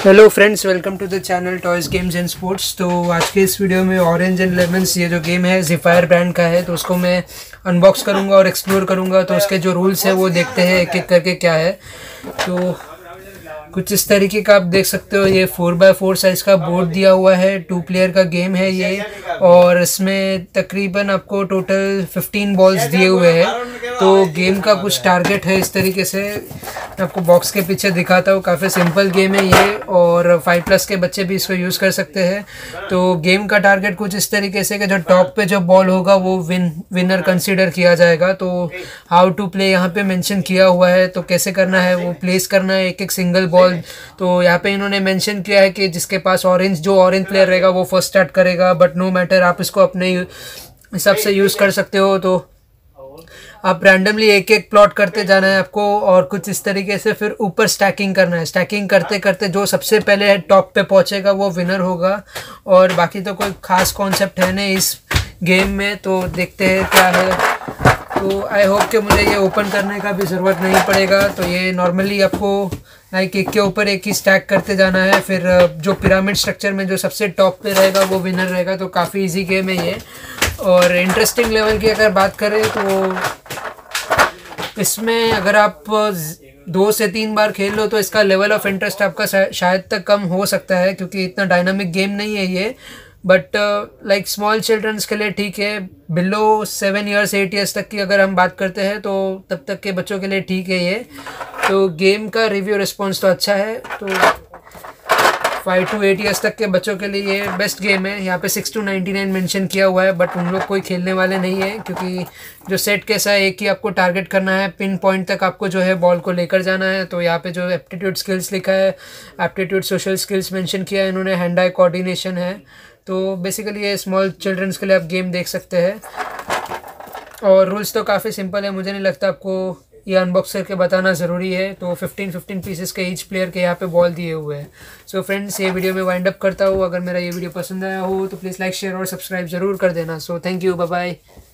Hello friends, welcome to the channel toys games and sports. तो आज के इस वीडियो में ऑरेंज एंड लेमन्स ये जो गेम है ज़िफायर ब्रांड का है, तो उसको मैं अनबॉक्स करूंगा और एक्सप्लोर करूंगा। तो उसके जो रूल्स है वो देखते हैं एक एक करके क्या है। तो कुछ इस तरीके का आप देख सकते हो, ये 4x4 साइज का बोर्ड दिया हुआ है। 2 प्लेयर का गेम है ये, और इसमें तकरीबन आपको टोटल 15 बॉल्स दिए हुए हैं। तो गेम का कुछ टारगेट है इस तरीके से, आपको बॉक्स के पीछे दिखाता हूँ। काफ़ी सिंपल गेम है ये, और 5+ के बच्चे भी इसको यूज़ कर सकते हैं। तो गेम का टारगेट कुछ इस तरीके से कि जो टॉप पे जो बॉल होगा वो विनर कंसीडर किया जाएगा। तो हाउ टू प्ले यहाँ पे मेंशन किया हुआ है, तो कैसे करना है वो प्लेस करना है एक एक सिंगल बॉल। तो यहाँ पे इन्होंने मेंशन किया है कि जिसके पास जो ऑरेंज प्लेयर रहेगा वो फर्स्ट स्टार्ट करेगा, बट नो मैटर, आप इसको अपने हिसाब से यूज़ कर सकते हो। तो आप रैंडमली एक एक प्लॉट करते जाना है आपको, और कुछ इस तरीके से फिर ऊपर स्टैकिंग करना है। स्टैकिंग करते करते जो सबसे पहले टॉप पे पहुंचेगा वो विनर होगा। और बाकी तो कोई खास कॉन्सेप्ट है नहीं इस गेम में, तो देखते हैं क्या है। तो आई होप कि मुझे ये ओपन करने का भी ज़रूरत नहीं पड़ेगा। तो ये नॉर्मली आपको लाइक एक के ऊपर एक ही स्टैक करते जाना है। फिर जो पिरामिड स्ट्रक्चर में जो सबसे टॉप पे रहेगा वो विनर रहेगा। तो काफ़ी इजी गेम है ये। और इंटरेस्टिंग लेवल की अगर बात करें तो इसमें अगर आप 2 से 3 बार खेल लो तो इसका लेवल ऑफ इंटरेस्ट आपका शायद तक कम हो सकता है, क्योंकि इतना डायनामिक गेम नहीं है ये। बट लाइक स्मॉल चिल्ड्रंस के लिए ठीक है। बिलो 7 ईयर्स 8 ईयर्स तक की अगर हम बात करते हैं तो तब तक के बच्चों के लिए ठीक है ये। तो गेम का रिव्यू रिस्पॉन्स तो अच्छा है। तो 5 to 8 ईयर्स तक के बच्चों के लिए ये बेस्ट गेम है। यहाँ पे 6 to 99 मेंशन किया हुआ है, बट उन लोग कोई खेलने वाले नहीं है, क्योंकि जो सेट कैसा है, एक ही आपको टारगेट करना है, पिन पॉइंट तक आपको जो है बॉल को लेकर जाना है। तो यहाँ पे जो एप्टीट्यूड स्किल्स लिखा है, एप्टीट्यूड सोशल स्किल्स मेंशन किया है इन्होंने, हैंड आई कोऑर्डिनेशन है। तो बेसिकली ये स्मॉल चिल्ड्रंस के लिए आप गेम देख सकते हैं। और रूल्स तो काफ़ी सिंपल है, मुझे नहीं लगता आपको ये अनबॉक्स करके बताना ज़रूरी है। तो 15 पीसेस के ईच प्लेयर के यहाँ पे बॉल दिए हुए हैं। सो फ्रेंड्स, ये वीडियो में वाइंड अप करता हूँ। अगर मेरा ये वीडियो पसंद आया हो तो प्लीज़ लाइक, शेयर और सब्सक्राइब ज़रूर कर देना। So thank you, bye bye.